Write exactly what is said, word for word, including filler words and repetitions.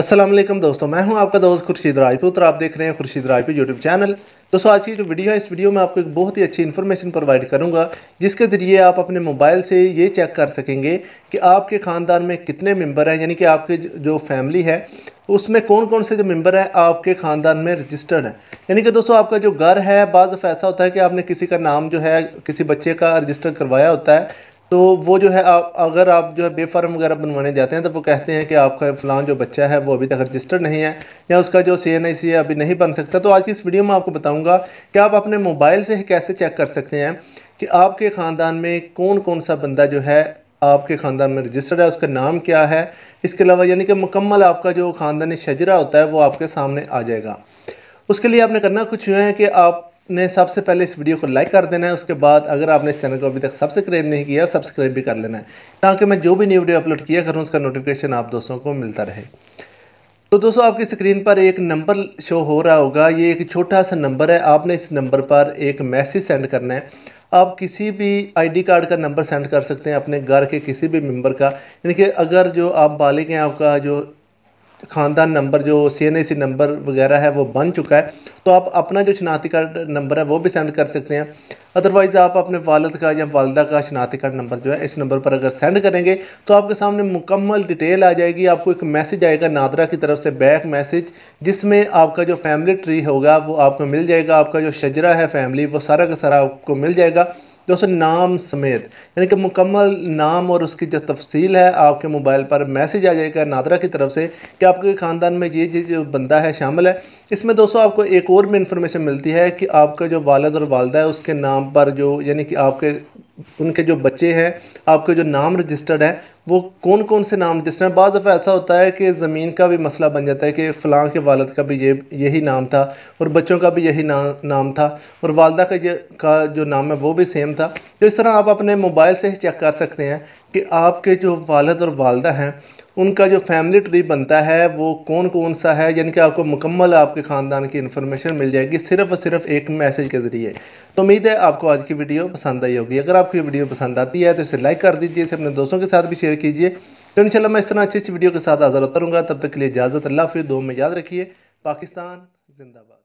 अस्सलाम वालेकुम दोस्तों, मैं हूं आपका दोस्त खुर्शीद राजपूत और आप देख रहे हैं खुर्शीद राजपूत यूट्यूब चैनल। दोस्तों, आज की जो वीडियो है इस वीडियो में आपको एक बहुत ही अच्छी इन्फॉर्मेशन प्रोवाइड करूंगा जिसके ज़रिए आप अपने मोबाइल से ये चेक कर सकेंगे कि आपके ख़ानदान में कितने मेंबर हैं, यानी कि आपके जो फैमिली है उसमें कौन कौन से जो मेंबर हैं आपके ख़ानदान में रजिस्टर्ड हैं। यानी कि दोस्तों, आपका जो घर है, बाज़ दफ़ा ऐसा होता है कि आपने किसी का नाम जो है किसी बच्चे का रजिस्टर करवाया होता है, तो वो जो है आप अगर आप जो है बेफार्म वगैरह बनवाने जाते हैं तो वो कहते हैं कि आपका फ़लान जो बच्चा है वो अभी तक रजिस्टर्ड नहीं है या उसका जो सी एन आई सी है अभी नहीं बन सकता। तो आज की इस वीडियो में आपको बताऊंगा कि आप अपने मोबाइल से कैसे चेक कर सकते हैं कि आपके ख़ानदान में कौन कौन सा बंदा जो है आपके ख़ानदान में रजिस्टर्ड है, उसका नाम क्या है। इसके अलावा यानी कि मुकम्मल आपका जो ख़ानदानी शजरा होता है वो आपके सामने आ जाएगा। उसके लिए आपने करना कुछ यूँ है कि आपने सबसे पहले इस वीडियो को लाइक कर देना है। उसके बाद अगर आपने इस चैनल को अभी तक सब्सक्राइब नहीं किया सब्सक्राइब भी कर लेना है ताकि मैं जो भी न्यू वीडियो अपलोड किया करूँ उसका नोटिफिकेशन आप दोस्तों को मिलता रहे। तो दोस्तों, आपकी स्क्रीन पर एक नंबर शो हो रहा होगा, ये एक छोटा सा नंबर है। आपने इस नंबर पर एक मैसेज सेंड करना है। आप किसी भी आईडी कार्ड का नंबर सेंड कर सकते हैं अपने घर के किसी भी मेंबर का, यानी कि अगर जो आप बालिग हैं, आपका जो ख़ानदान नंबर जो सी एन आई सी नंबर वगैरह है वो बन चुका है, तो आप अपना जो शनाख्ती कार्ड नंबर है वो भी सेंड कर सकते हैं। अदरवाइज़ आप अपने वालिद का या वालदा का शनाख्ती कार्ड नंबर जो है इस नंबर पर अगर सेंड करेंगे तो आपके सामने मुकम्मल डिटेल आ जाएगी। आपको एक मैसेज आएगा नादरा की तरफ से, बैक मैसेज, जिसमें आपका जो फैमिली ट्री होगा वो आपको मिल जाएगा। आपका जो शजरा है फैमिली वो सारा का सारा आपको मिल जाएगा दोस्तों, नाम समेत, यानी कि मुकम्मल नाम और उसकी जो तफसील है आपके मोबाइल पर मैसेज आ जाएगा नादरा की तरफ से कि आपके ख़ानदान में ये ये जो बंदा है शामिल है। इसमें दोस्तों आपको एक और भी इंफॉर्मेशन मिलती है कि आपका जो वालिद और वालदा है उसके नाम पर जो यानी कि आपके उनके जो बच्चे हैं आपके जो नाम रजिस्टर्ड है वो कौन कौन से नाम रजिस्टर्ड हैं। बाज़ दफ़ा ऐसा होता है कि ज़मीन का भी मसला बन जाता है कि फ़लाँ के वालिद का भी ये यही नाम था और बच्चों का भी यही ना, नाम था और वालदा का ये का जो नाम है वो भी सेम था। तो इस तरह आप अपने मोबाइल से ही चेक कर सकते हैं कि आपके जो वालिद और वालदा हैं उनका जो फैमिली ट्री बनता है वो कौन कौन सा है, यानी कि आपको मुकम्मल आपके ख़ानदान की इन्फॉर्मेशन मिल जाएगी सिर्फ़ और सिर्फ एक मैसेज के ज़रिए। तो उम्मीद है आपको आज की वीडियो पसंद आई होगी। अगर आपको ये वीडियो पसंद आती है तो इसे लाइक कर दीजिए, इसे अपने दोस्तों के साथ भी शेयर कीजिए। तो इंशाल्लाह मैं इस तरह अच्छी अच्छी वीडियो के साथ हाज़िर होता रहूँगा। तब तक के लिए इजाज़त, अल्लाह हाफ़िज़। दुआ में याद रखिए। पाकिस्तान जिंदाबाद।